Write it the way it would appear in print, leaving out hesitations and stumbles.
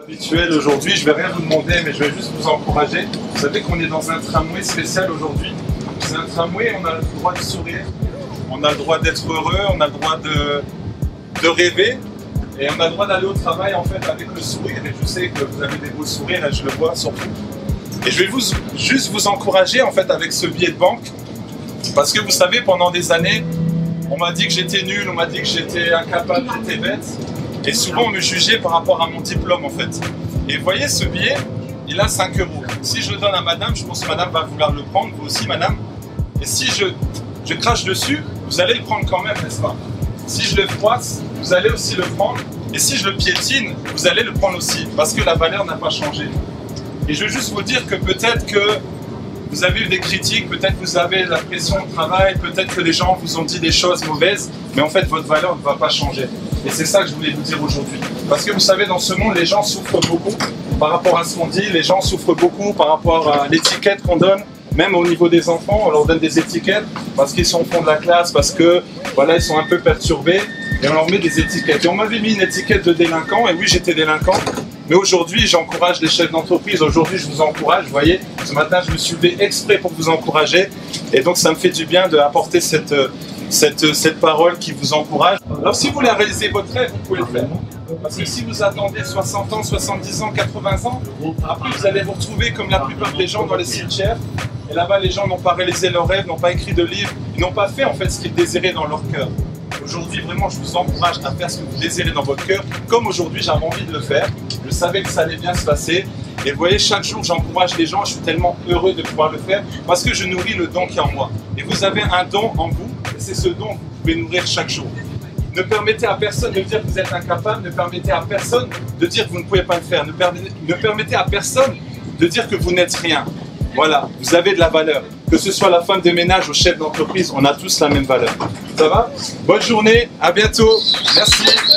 Habituel aujourd'hui, je vais rien vous demander, mais je vais juste vous encourager. Vous savez qu'on est dans un tramway spécial aujourd'hui. C'est un tramway, on a le droit de sourire, on a le droit d'être heureux, on a le droit de rêver, et on a le droit d'aller au travail en fait avec le sourire. Et je sais que vous avez des beaux sourires, et je le vois surtout. Et je vais juste vous encourager en fait avec ce billet de banque, parce que vous savez, pendant des années, on m'a dit que j'étais nul, on m'a dit que j'étais incapable, j'étais bête. Et souvent, on me jugeait par rapport à mon diplôme, en fait. Et vous voyez, ce billet, il a 5 €. Si je le donne à madame, je pense que madame va vouloir le prendre, vous aussi, madame. Et si je crache dessus, vous allez le prendre quand même, n'est-ce pas? Si je le froisse, vous allez aussi le prendre. Et si je le piétine, vous allez le prendre aussi, parce que la valeur n'a pas changé. Et je veux juste vous dire que peut-être que vous avez eu des critiques, peut-être que vous avez la pression au travail, peut-être que les gens vous ont dit des choses mauvaises, mais en fait, votre valeur ne va pas changer. Et c'est ça que je voulais vous dire aujourd'hui. Parce que vous savez, dans ce monde, les gens souffrent beaucoup par rapport à ce qu'on dit, les gens souffrent beaucoup par rapport à l'étiquette qu'on donne, même au niveau des enfants, on leur donne des étiquettes parce qu'ils sont au fond de la classe, parce que voilà, ils sont un peu perturbés, et on leur met des étiquettes. Et on m'avait mis une étiquette de délinquant, et oui, j'étais délinquant, mais aujourd'hui, j'encourage les chefs d'entreprise. Aujourd'hui, je vous encourage, vous voyez, ce matin, je me suis levé exprès pour vous encourager, et donc ça me fait du bien d'apporter cette parole qui vous encourage. Alors si vous voulez réaliser votre rêve, vous pouvez le faire. Parce que si vous attendez 60 ans, 70 ans, 80 ans, après vous allez vous retrouver comme la plupart des gens dans les cimetières. Et là-bas, les gens n'ont pas réalisé leurs rêves, n'ont pas écrit de livres, ils n'ont pas fait en fait ce qu'ils désiraient dans leur cœur. Aujourd'hui, vraiment, je vous encourage à faire ce que vous désirez dans votre cœur. Comme aujourd'hui, j'avais envie de le faire. Je savais que ça allait bien se passer. Et vous voyez, chaque jour, j'encourage les gens. Je suis tellement heureux de pouvoir le faire parce que je nourris le don qui est en moi. Et vous avez un don en vous. Et c'est ce don que vous pouvez nourrir chaque jour. Ne permettez à personne de dire que vous êtes incapable. Ne permettez à personne de dire que vous ne pouvez pas le faire. Ne permettez à personne de dire que vous n'êtes rien. Voilà, vous avez de la valeur. Que ce soit la femme de ménage ou chef d'entreprise, on a tous la même valeur. Ça va? Bonne journée, à bientôt. Merci.